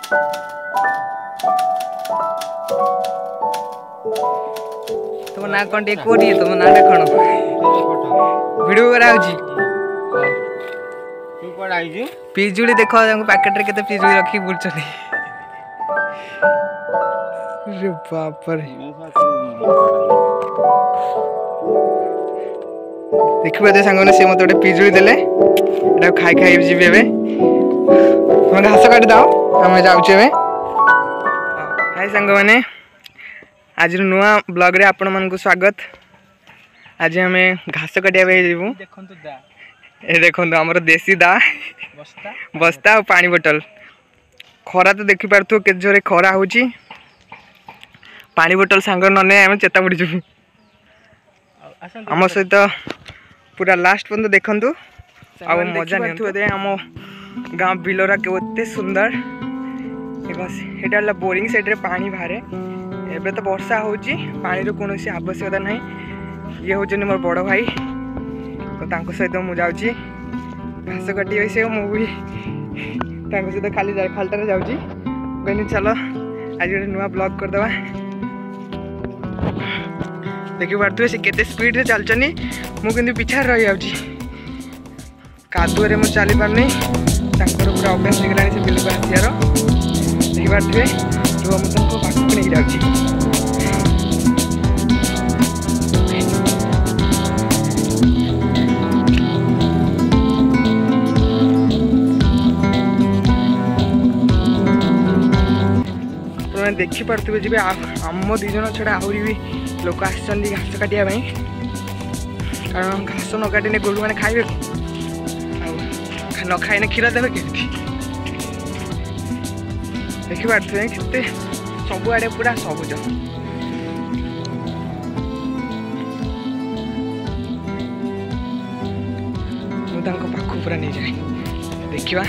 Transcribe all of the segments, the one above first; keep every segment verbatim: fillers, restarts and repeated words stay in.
तुम ना कौन टे कोटी तुम ना कौन वीडियो करा होची तू कोड आइजु पिजुली देखो पैकेट रे केते पिजुली रखी बुलचनी रे बाप रे देखिबा दे संग से मते गोटे पिजुली देले एटा खाई खाई जीबे एबे हम घास काटी दाओ हम जाउचे एबे हाय संग माने आज नुआ ब्लॉग रे आपण मन को स्वागत। आज हमें घास काटिया बे जीवु देखंतु दा ए देखंतु हमर देसी दा बस्ता बस्ता और पानी बोतल खरा तो देखि पारथु के जोरे खरा होची पानी बोतल सांगर नने हम चेता पड़ी जु हम सहित पूरा लास्ट पर्यंत देखंतु आ मजा नेथु दे हम गांव बिलोरा केते सुंदर एटा बोरिंग साइड रे पानी बाहरे एबे तो वर्षा होची पानी रो कोनोसी आवश्यकता नहीं ये होजनी मोर बड़ भाई तो तांको सहित मु जाउची घास काटी से मु भी तांको सहित खाली जाय खालटा रे जाउची गनी चलो आज गोटे नुआ ब्लॉग कर दवा देखि पारथु से केते स्पीड रे चलचनी मु किंतु पीछा रह जाउची कादुआ रे मु चली पारनी तांकर पूरा अभ्यास निकलानी से बिल को आसियारो देखि पारथु जो हम तुमको पाक नहीं जाउची देखी पारे जी आम दिजन छड़ा आहरी भी लोक आसान घास काटिया कारण घास न काटिने गोरु मैंने खाइबे न खाइने क्षीर देवे के देखी पारे के सबुआड़े पूरा सबुज मुझे पाख पूरा नहीं जाए देखा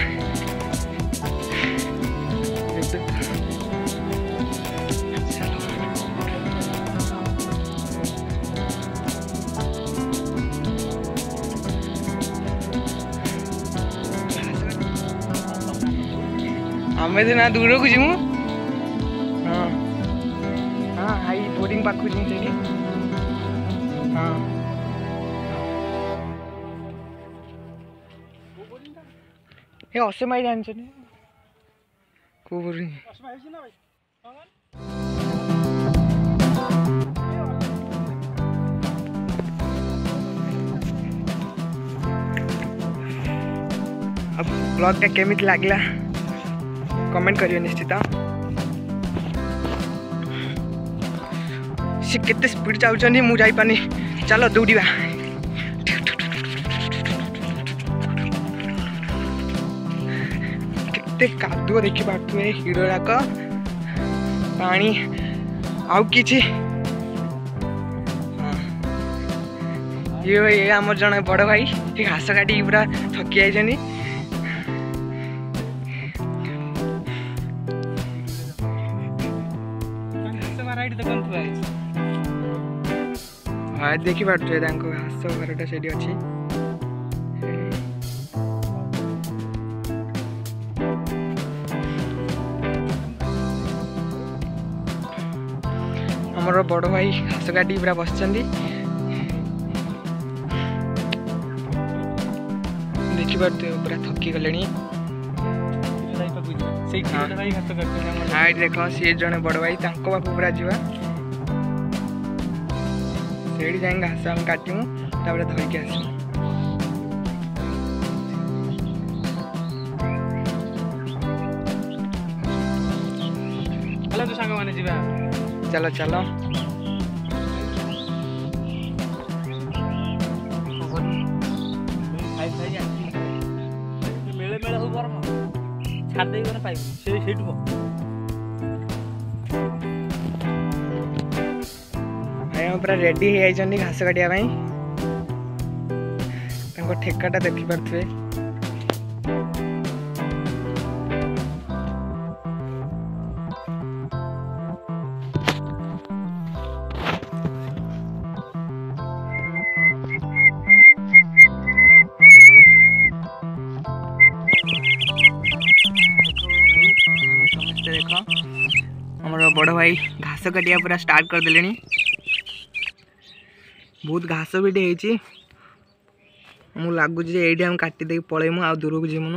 आमे तो ना दूर को जीमु हाँ हाँ हाई बोर्डिंग पाखु जीमु सेठी हाँ ये असे माई जान छने को बोरिंग असे माई छी ना भाई अब ब्लॉग का केमित लागला कमेंट करियो निश्चित से केते स्पीड चाउछनी मु जाई पानी चलो दौड़ीबा केते कादुआ देखि पारथु ए हिडोराक पानी आउ किछि ये ये हमर जने बड़ भाई ठीक घास काटी पूरा थकी आइछनी हाँ देखी पारे घास घरटा से अच्छी हमर बड़ भाई घास काटी पूरा बस देखी पारे पूरा थकी गले हाँ देख सी जड़े बड़ भाई पाख पूरा जावा से जाए घास हम काटमु धरिकी आस चलो चलो मेले मेले हो गरम छाड़ दे गने पाइब से सेठबो आया पूरा रेडी हे आइजनी घास काटिया भाई तांको ठेकाटा देखि पारथुए मैंने समझते देख हमर बड़ भाई घास काटिया पूरा स्टार्ट कर देले बहुत घास भी होती मुझे लगुच ये हम काटी दे पलैमु आ दूर को जीमुनु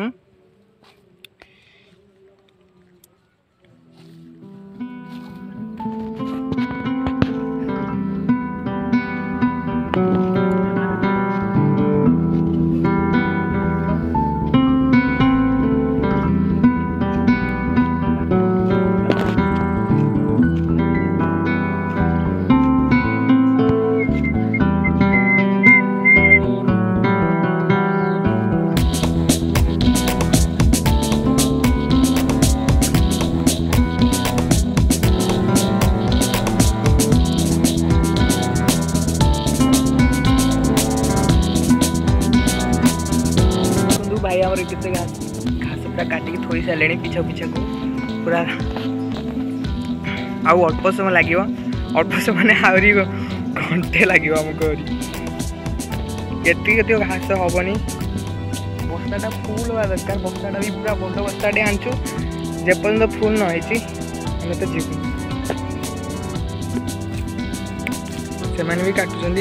भाई आम केते घास घास पूरा काटिकी थोड़ी सारे पीछा पीछा को पूरा आउ अल्प समय लगे अल्प समय आहरी घंटे लगे आमको ये घास हेनी बस्ताटा फुल हवा दरकार बस्ताटा भी पूरा बड़ बस्ताटे आनचु जेपर्यंत फुल न होती आम तो जीव से भी काटुंट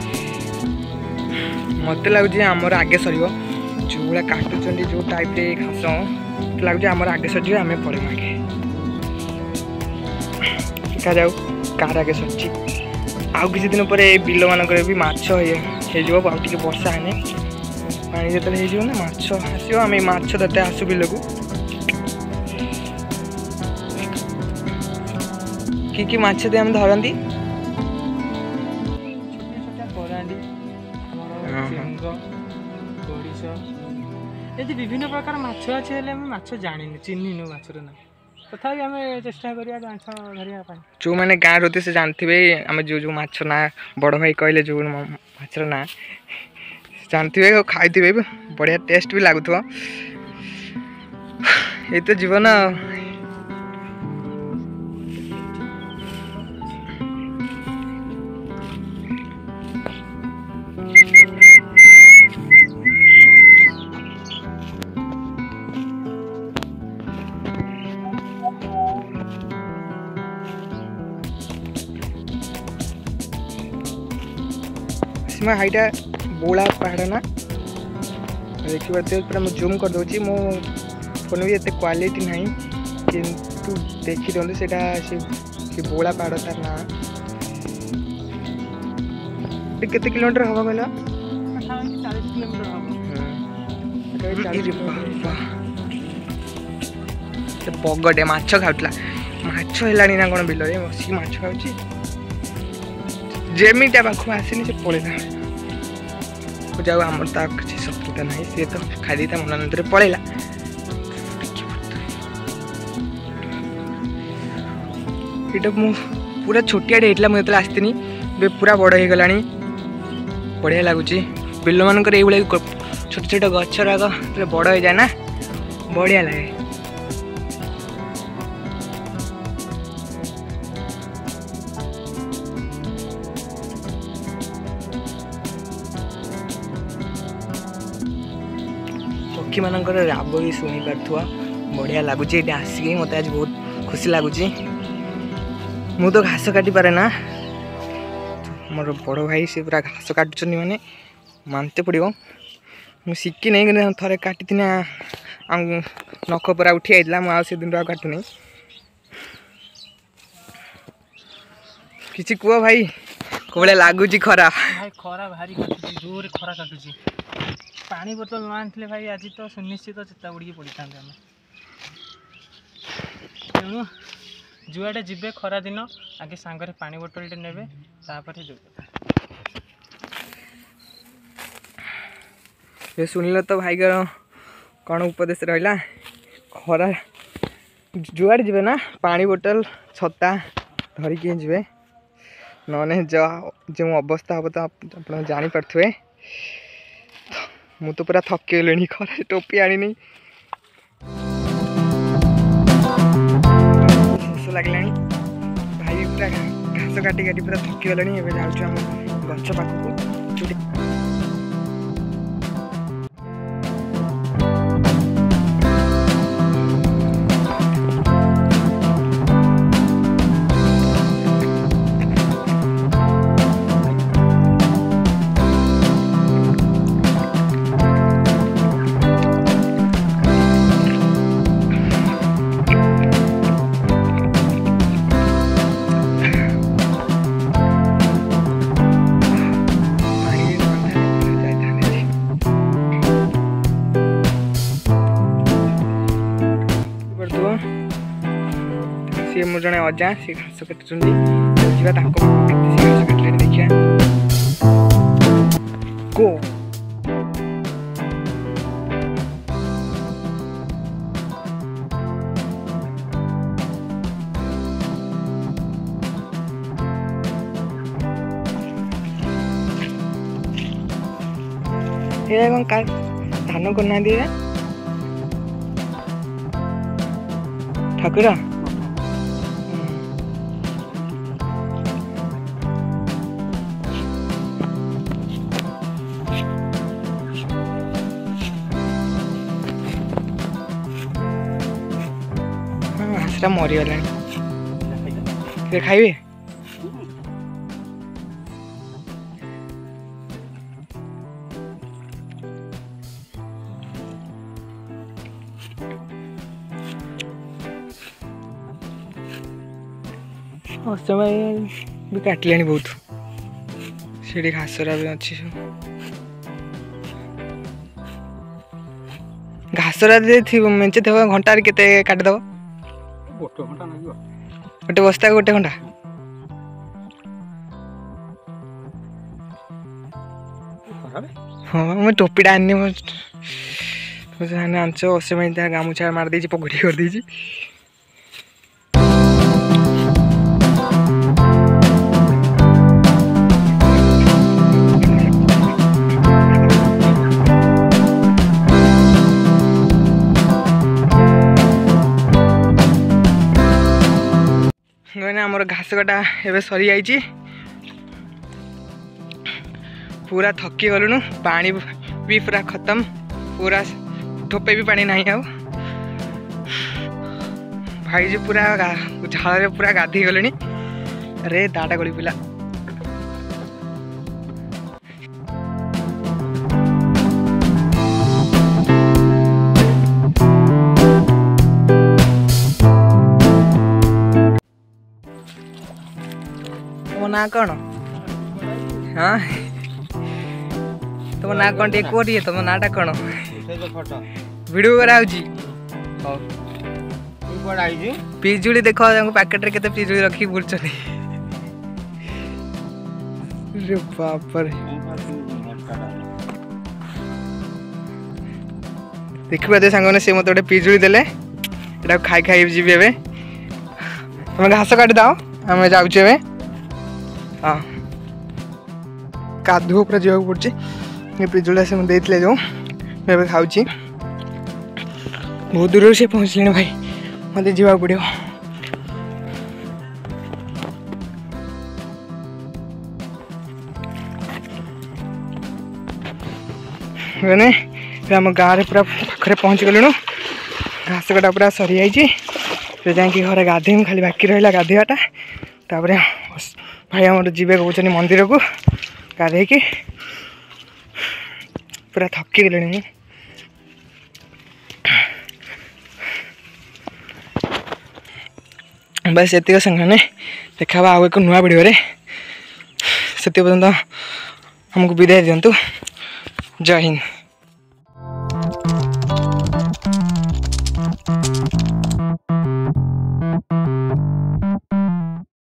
मत लगुच आमर आगे सर जो भाया काटुंट जो टाइप घास तो लगुच आम आगे सर आम पड़े आगे देखा जाऊ कार आगे सरची आउ किसी दिन पर बिल मानक भी माछ हो वर्षा हेने पानी जो ना माछ आसो आम माछ धरते आसू बिल को कि कि माछ दे हम धरती यदि विभिन्न प्रकार माछ अच्छे माछ जानी चिन्हनु माछर ना तथापि आम चेष्टा करिया माछ धरिया जो मैंने गाँव रोते से जानते आम जो जो माछ ना बड़ भाई कहले जो माछर ना जानते खाई बढ़िया टेस्ट भी लगुव ये तो जीवन सीमा हाईटा बोला पहाड़ ना देखिए पूरा मुझे जूम कर दूसरी मो फोन भी एत क्वालिटी ना किंतु देखी दिखाते से बोला पहाड़ तार ना केते किलोमीटर हम कहला चालीस किलोमीटर हम बगटे माछ खाऊला माछ है ना कौन बिल बस माछ खाऊ जेमिटा पाख आसनी से पलैला जाऊ आम तो किसी शत्रुता ना सी तो खाई था मन पलैला ये मु पूरा छोटिया होता मुझे आसनी पूरा बड़ हो गला बढ़िया लगुच बिल मानक ये छोट छोट गच राग बड़ हो जाए ना बढ़िया लगे पक्षी मानकर राब भी शुणी पार्थुआ बढ़िया लगुच ये आसिक मत आज बहुत खुशी लगुच मु तो घास काटी पारे ना मोर बड़ भाई से पूरा घास काटुच मैंने मानते पड़ो मुझे शिखी नहीं कि थे काटी ना नख पूरा उठी आई मुझे दिन काटुनी किसी कह भाई कौन लगुच खरा भाई खरा भारी काटुची जोर खरा काटुची पानी बोतल न आनी भाई आज तो सुनिश्चित चेता बुड़ी पड़ी था तेणु जुआडे जीवे खरा दिन आगे सांगरे पानी बोतल टे नेबे तापर जो ये सुनिल तो भाई कौन उपदेश रहा खरा जुआडे जीवे ना पानी बोतल छता धरिकी जीवे नने जो जो अवस्था हम तो आप जापारे मु तो पूरा थकी गली खरा टोपी आनी नहीं शोष लगला भाई पूरा घास काटी काटी पूरा थकी गला जाऊँ गच पाखक चुटी सी मोर जड़े अजा सी घास काटुंट घास काटले देखिए को ये कौन का धान करना दिए ठाकुर घासटा मरीगला खाइबे समय भी काटिले बहुत सीढ़ी घासरा भी अच्छी सब घासरा मेचे थे घंटा केते काटिदेव गोटे बस्ता गोटे घंटा हाँ मैं टोपीटा आनी आंच असे मिनट गामुछा मारदे पकड़ी कर दी मैंने आमर घास कटा एवं सरी जाइए पूरा थकी गलुनु पानी भी पूरा खत्म पूरा ठोपे भी पानी नहीं आउ भाई जी पूरा झाल पूरा गाधी गले अरे दाटा गली पिला तुम ना कौन हाँ तुम ना कौन टे कोटी तुम नाटा कौन वीडियो करा पिजुड़ी देख पैकेट रे केते पिजुड़ी रखी बुलछ बाप रे देखिबा दे सांग ने से मते गोटे पिजुड़ी देले एटा खाई खाई जीबे एबे तुम घास काटी दाओ आम जाऊे एबे हाँ कादू पूरा जावाक पड़े पिजुड़ा से मुझे जो मैं खाऊँ बहुत दूर से पहुँचले भाई मत जावाक पड़ो मैंने आम गाँव पूरा पाखे पहुँच गलुणु घास कटा पूरा सरी जाइए जाकि घर गाधे खाली बाकी रहा गाधेवाटा तापर भाई आम जीवे कहते मंदिर को गाधे की पूरा थकी गले बस ये संगे देखा आउ एक नुआ वीडियो से पर्यंत हमको विदाय दिंतु जय हिंद। Thank you.